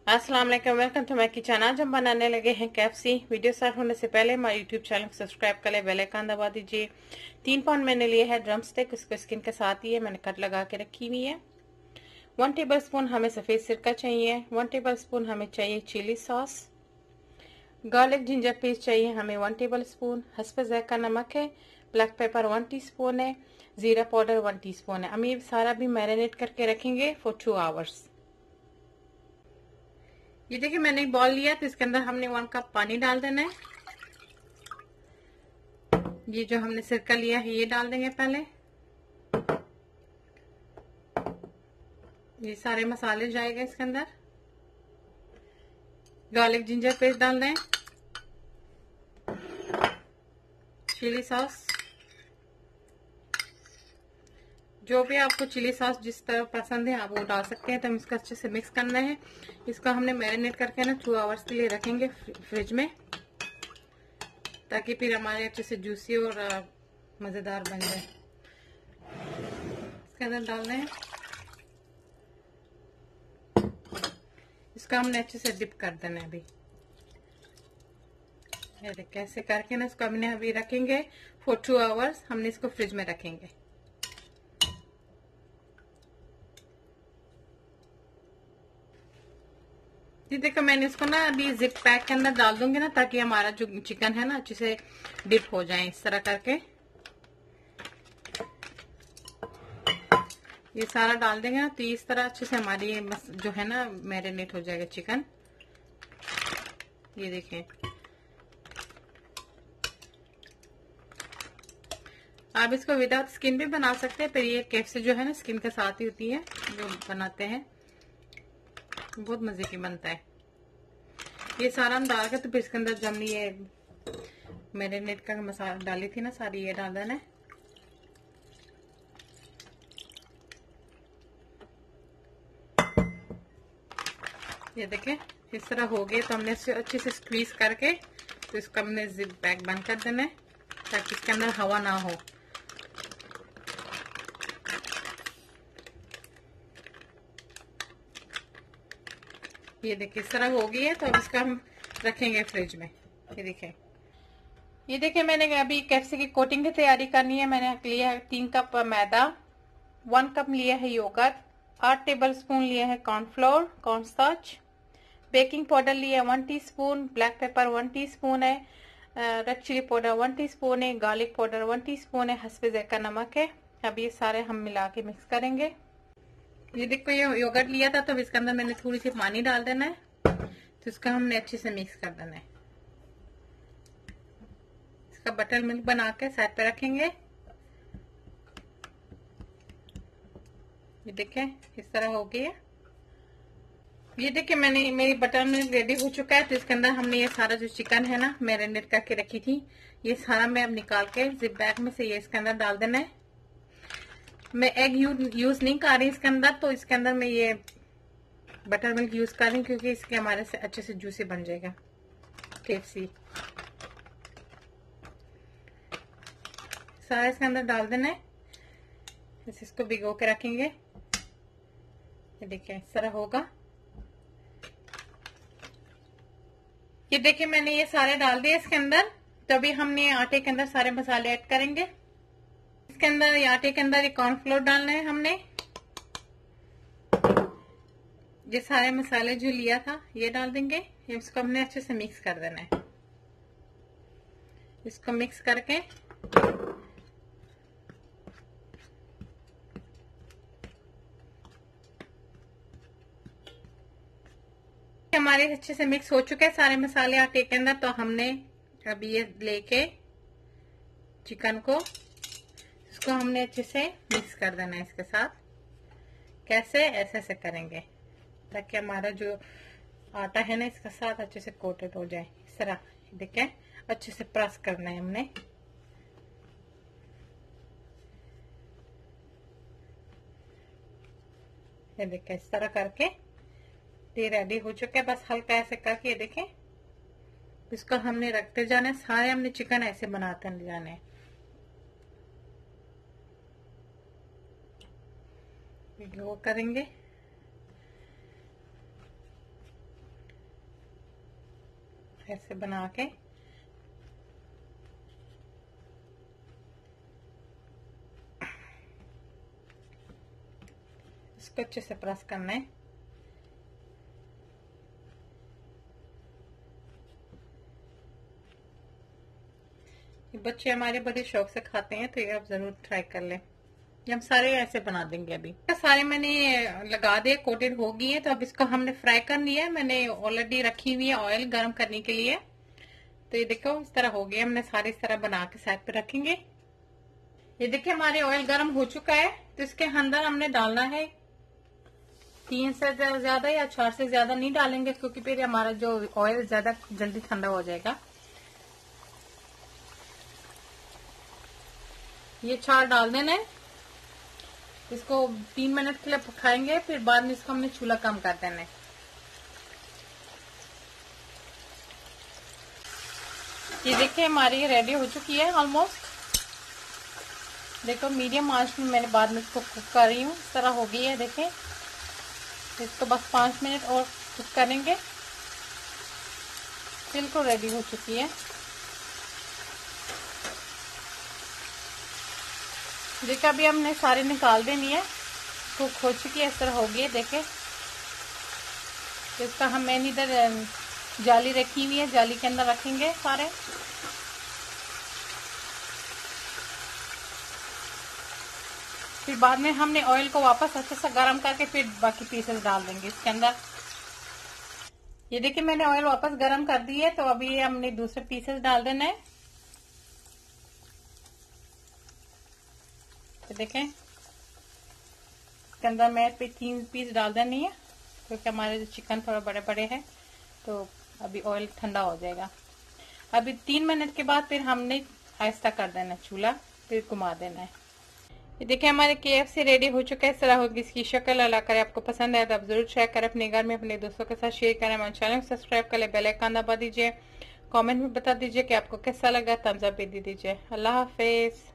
अस्सलाम वालेकुम, welcome to my kitchen. आज हम बनाने लगे हैं KFC। वीडियो स्टार्ट होने से पहले हमारे यूट्यूब चैनल को सब्सक्राइब कर ले, बेल आइकन दबा दीजिए। 3 पाउंड मैंने लिए है ड्रम स्टिक, उसको स्किन के साथ ही है मैंने कट लगा के रखी हुई है। 1 टेबल स्पून हमें सफ़ेद सिरका चाहिए। 1 टेबल स्पून हमें चाहिए chilli sauce. Garlic ginger paste चाहिए हमें 1 टेबल स्पून। हस्ब ज़ायक़ा नमक है। ब्लैक पेपर 1 टीस्पून है। ज़ीरा पाउडर 1 टीस्पून है। हम ये सारा भी मैरिनेट करके रखेंगे फॉर 2 आवर्स। ये देखिए मैंने एक बॉल लिया तो इसके अंदर हमने 1 कप पानी डाल देना है। ये जो हमने सिरका लिया है ये डाल देंगे पहले। ये सारे मसाले जाएगा इसके अंदर। गार्लिक जिंजर पेस्ट डाल दें। चिली सॉस, जो भी आपको चिली सॉस जिस तरह पसंद है आप वो डाल सकते हैं। तो हम इसको अच्छे से मिक्स करना है। इसको हमने मैरिनेट करके ना 2 आवर्स के लिए रखेंगे फ्रिज में, ताकि फिर हमारे अच्छे से जूसी और मज़ेदार बन जाए। इसके अंदर डालना है। इसका हमने अच्छे से डिप कर देना है अभी। ये देखिए ऐसे करके ना इसको हमने अभी रखेंगे फॉर 2 आवर्स। हमने इसको फ्रिज में रखेंगे। ये देखो मैंने इसको ना अभी जिप पैक के अंदर डाल दूंगी ना, ताकि हमारा जो चिकन है ना अच्छे से डिप हो जाए। इस तरह करके ये सारा डाल देंगे ना तो इस तरह अच्छे से हमारी जो है ना मैरिनेट हो जाएगा चिकन। ये देखें, आप इसको विदाउट स्किन भी बना सकते हैं। पर ये KFC जो है ना स्किन के साथ ही होती है जो बनाते हैं, बहुत मजे की बनता है। ये सारा हम डाल के तो फिर इसके अंदर जो हमने ये मैरिनेट का मसाला डाली थी ना सारी ये डाल देना है। ये देखें इस तरह हो गए तो हमने इसे अच्छे से स्क्वीज करके तो इसका हमने जिप पैक बंद कर देना है, ताकि इसके अंदर हवा ना हो। ये देखिए इस तरह हो गई है तो अब इसका हम रखेंगे फ्रिज में। ये देखिए मैंने अभी KFC की कोटिंग की तैयारी करनी है। मैंने लिया है 3 कप मैदा, 1 कप लिया है योगर्ट, 8 टेबल स्पून लिया है कॉर्नफ्लोर कॉर्नस्टार्च, बेकिंग पाउडर लिया 1 टीस्पून, ब्लैक पेपर 1 टीस्पून है, रेड चिली पाउडर 1 टीस्पून है, गार्लिक पाउडर 1 टीस्पून है, हस्ब ज़ायक़ा नमक है। अब ये सारे हम मिला के मिक्स करेंगे। ये देखो ये योगर्ट लिया था तो इसके अंदर मैंने थोड़ी सी पानी डाल देना है, तो इसका हमने अच्छे से मिक्स कर देना है। इसका बटर मिल्क बना के साइड पे रखेंगे। ये देखें इस तरह हो गई है। ये देखिए मेरी बटर मिल्क रेडी हो चुका है। तो इसके अंदर हमने ये सारा जो चिकन है ना मैरिनेट करके रखी थी ये सारा मैं अब निकाल के जिप बैग में से ये इसके अंदर डाल देना है। मैं एग यूज नहीं कर रही इसके अंदर, तो इसके अंदर मैं ये बटर मिल्क यूज कर रही हूँ, क्योंकि इसके हमारे से अच्छे से जूसी बन जाएगा KFC। सारा इसके अंदर डाल देना है। इसको भिगो के रखेंगे। ये देखिए इस तरह होगा। ये देखिए मैंने ये सारे डाल दिए इसके अंदर। तो अभी हमने आटे के अंदर सारे मसाले ऐड करेंगे। इसके अंदर आटे के अंदर ये कॉर्नफ्लोर डालना है हमने। ये सारे मसाले जो लिया था ये डाल देंगे। इसको हमने अच्छे से मिक्स कर देना है। इसको मिक्स करके हमारे अच्छे से मिक्स हो चुके हैं सारे मसाले आटे के अंदर। तो हमने अभी ये लेके चिकन को इसको हमने अच्छे से मिक्स कर देना है इसके साथ। कैसे? ऐसे ऐसे करेंगे ताकि हमारा जो आटा है ना इसके साथ अच्छे से कोटेड हो जाए। इस तरह देखें अच्छे से प्रेस करना है हमने। ये देखें इस तरह करके ये रेडी हो चुका है। बस हल्का ऐसे करके ये देखें इसको हमने रखते जाना है। सारे हमने चिकन ऐसे बनाते जाने हैं। वो करेंगे। ऐसे बना के इसको अच्छे से प्रेस करना है। बच्चे हमारे बड़े शौक से खाते हैं, तो ये आप जरूर ट्राई कर लें। ये हम सारे ऐसे बना देंगे। अभी सारे मैंने लगा दिए, कोटेड हो गई है। तो अब इसको हमने फ्राई कर लिया है। मैंने ऑलरेडी रखी हुई है ऑयल गर्म करने के लिए। तो ये देखो इस तरह हो गया। हमने सारे इस तरह बना के साइड पे रखेंगे। ये देखिए हमारे ऑयल गर्म हो चुका है। तो इसके अंदर हमने डालना है 3 से ज्यादा या 4 से ज्यादा नहीं डालेंगे, क्योंकि फिर हमारा जो ऑयल ज्यादा जल्दी ठंडा हो जाएगा। ये 4 डाल देना है। इसको 3 मिनट के लिए पकाएंगे, फिर बाद में इसको हमने चूल्हा कम कर देना है। ये देखिए हमारी रेडी हो चुकी है ऑलमोस्ट। देखो मीडियम आंच में मैंने बाद में इसको कुक कर रही हूँ। इस तरह हो गई है। देखें इसको बस 5 मिनट और कुक करेंगे, बिल्कुल रेडी हो चुकी है। देखिए अभी हमने सारी निकाल देनी है। कुक हो चुकी है, इस तरह हो गई है। देखे इसका हम मैंने इधर जाली रखी हुई है, जाली के अंदर रखेंगे सारे। फिर बाद में हमने ऑयल को वापस अच्छे से गर्म करके फिर बाकी पीसेस डाल देंगे इसके अंदर। ये देखिए मैंने ऑयल वापस गर्म कर दी है। तो अभी हमने दूसरे पीसेस डाल देना है। तो देखें इसके अंदर मैं 3 पीस डाल देनी है, क्योंकि हमारे जो चिकन थोड़ा बड़े बड़े हैं। तो अभी ऑयल ठंडा हो जाएगा। अभी 3 मिनट के बाद फिर हमने आहिस्ता कर देना चूल्हा, फिर घुमा देना है। ये देखिए हमारे KFC रेडी हो चुका है। इस तरह होगी इसकी शक्ल। अल्लाह करे आपको पसंद आए तो आप जरूर ट्राई करें अपने घर में, अपने दोस्तों के साथ शेयर करें। हमारे चैनल को सब्सक्राइब कर ले, बेल आइकन दबा दीजिए। कमेंट में बता दीजिए कि आपको कैसा लगा, थम्स अप भी दे दीजिए। अल्लाह हाफिज।